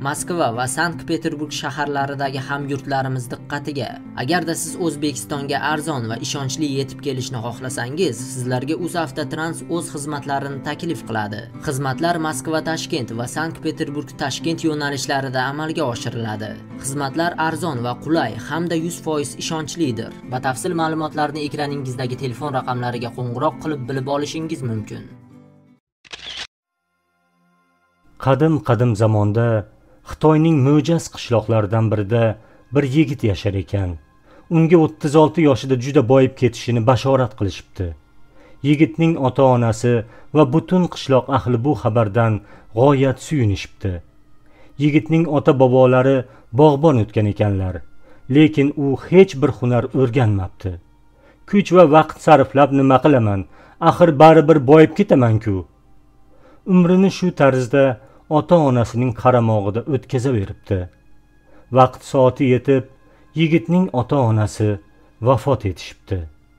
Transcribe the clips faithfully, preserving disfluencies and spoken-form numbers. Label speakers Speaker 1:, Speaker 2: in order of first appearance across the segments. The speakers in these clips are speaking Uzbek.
Speaker 1: Moskva va Sankt-Peterburg shaharlaridagi hamyurtlarimiz diqqatiga. Agarda siz O'zbekistonga arzon va ishonchli yetib kelishni xohlasangiz, sizlarga UzAvtotrans o'z xizmatlarini taklif qiladi. Xizmatlar Moskva-Toshkent va Sankt-Peterburg-Toshkent yo'nalishlarida amalga oshiriladi. Xizmatlar arzon va qulay hamda yuz foiz ishonchlidir. Batafsil ma'lumotlarni ekraningizdagi telefon raqamlariga qo'ng'iroq qilib bilib olishingiz mumkin.
Speaker 2: Qadim-qadim zamonda Xitoyning mo'jaz qishloqlaridan birida bir yigit yashar ekan. Unga o'ttiz olti yoshida juda boyib ketishini bashorat qilishibdi. Yigitning ota-onasi va butun qishloq ahli bu xabardan g'oyat suyunishibdi. Yigitning ota-bobolari bog'bon o'tgan ekanlar, lekin u hech bir hunar o'rganmabdi. Kuch va vaqt sarflab nima qilaman, axir baribir boyib ketaman-ku. Umrini shu tarzda ota-onasining qaramog'ida o'tkazaveribdi. Vaqt soati yetib, yigitning ota-onasi vafot etishibdi.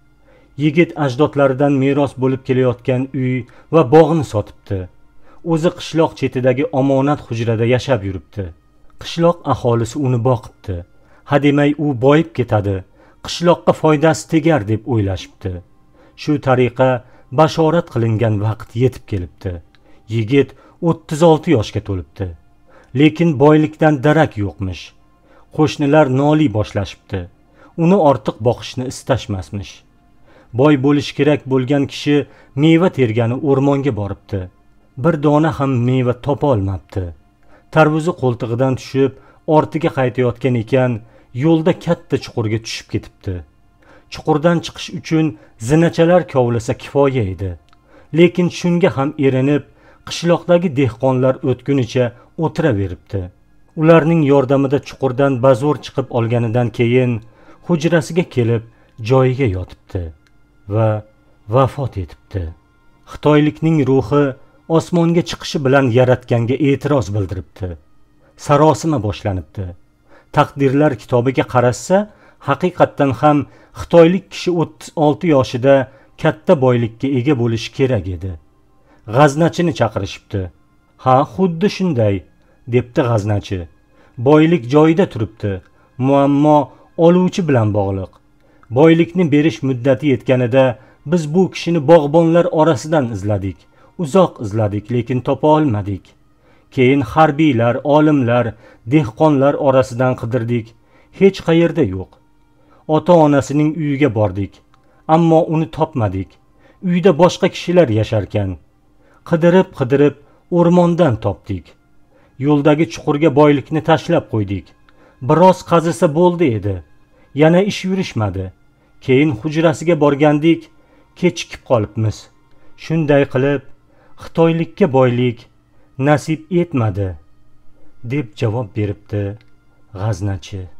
Speaker 2: Yigit ajdodlaridan meros bo'lib kelayotgan uy va bog'ni sotibdi. O'zi qishloq chetidagi omonat hujrada yashab yuribdi. Qishloq aholisi uni boqibdi. Hademay u boyib ketadi, qishloqqa foydasi tegar deb o'ylashibdi. Shu tariqa bashorat qilingan vaqt yetib kelibdi. Yigit o'ttiz olti yoshga to'libdi. Lekin boylikdan darak yo'qmish. Qo'shnilar noliy boshlashibdi. Uni ortiq boqishni istashmasmish. Boy bo'lish kerak bo'lgan kishi meva tergani o'rmonga boribdi. Bir dona ham meva topa olmabdi. Tarvuzi qo'ltig'idan tushib, ortiga qaytayotgan ekan, yo'lda katta chuqurga tushib ketibdi. Chuqurdan chiqish uchun zinachalar kovlasa kifoya edi. Lekin shunga ham erinib, qishloqdagi dehqonlar o'tgunicha o'tiraveribdi. Ularning yordamida chuqurdan bazo'r chiqib olganidan keyin hujrasiga kelib joyiga yotibdi va vafot etibdi. Xitoylikning ruhi osmonga chiqishi bilan yaratganga e'tiroz bildiribdi. Sarosima boshlanibdi. Taqdirlar kitobiga qarasa, haqiqatdan ham xitoylik kishi o'ttiz olti yoshida katta boylikka ega bo'lishi kerak edi. G'aznachini chaqirishibdi. Ha, xuddi shunday, debdi g'aznachi. Boylik joyida turibdi, muammo oluvchi bilan bog'liq. Boylikni berish muddati yetganida biz bu kishini bog'bonlar orasidan izladik. Uzoq izladik, lekin topa olmadik. Keyin harbiylar, olimlar, dehqonlar orasidan qidirdik. Hech qayerda yo'q. Ota-onasining uyiga bordik, ammo uni topmadik. Uyda boshqa kishilar yasharkan. Qidirib-qidirib o'rmondan topdik. Yo'ldagi chuqurga boylikni tashlab qo'ydik. Biroz qazisa bo'ldi edi. Yana ish yurishmadi. Keyin hujrasiga borgandik, kechikib qolibmiz. Shunday qilib, xitoylikka boylik nasib etmadi, deb javob beribdi g'aznachi.